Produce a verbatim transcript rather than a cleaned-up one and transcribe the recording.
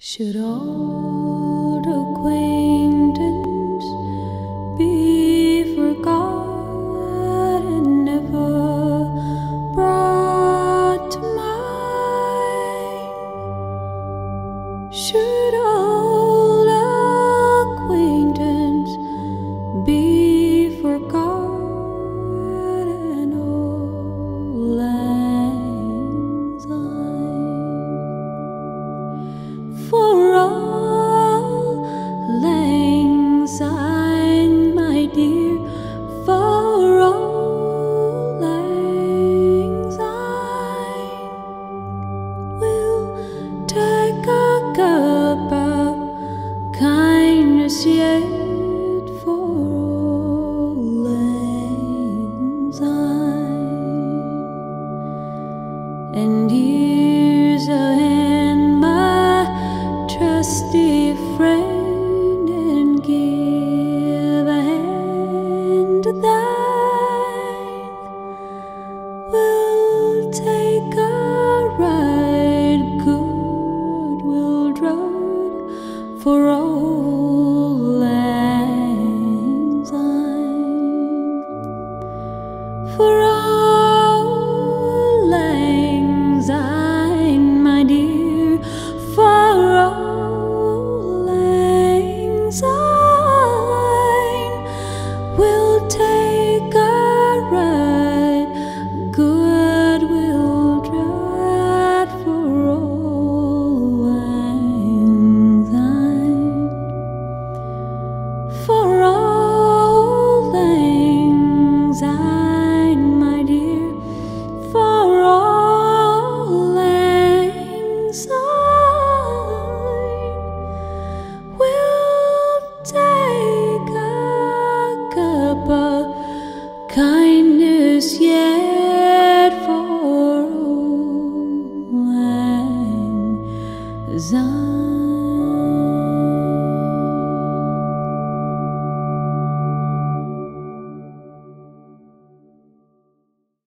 Should old acquaintance be forgot and never brought to mind? Should old acquaintance be forgot and old lang syne? For all lang syne, my dear, for all lang syne, we'll take